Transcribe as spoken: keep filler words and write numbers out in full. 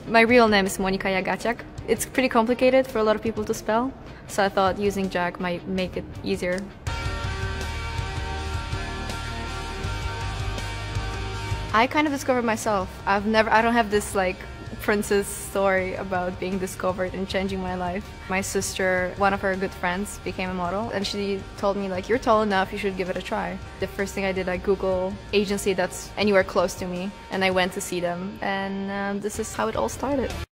My real name is Monika Jagaciak. It's pretty complicated for a lot of people to spell, so I thought using Jag might make it easier. I kind of discovered myself. I've never, I don't have this like princess story about being discovered and changing my life. My sister, one of her good friends, became a model, and she told me like, you're tall enough, you should give it a try. The first thing I did, I Googled agency that's anywhere close to me, and I went to see them, and um, this is how it all started.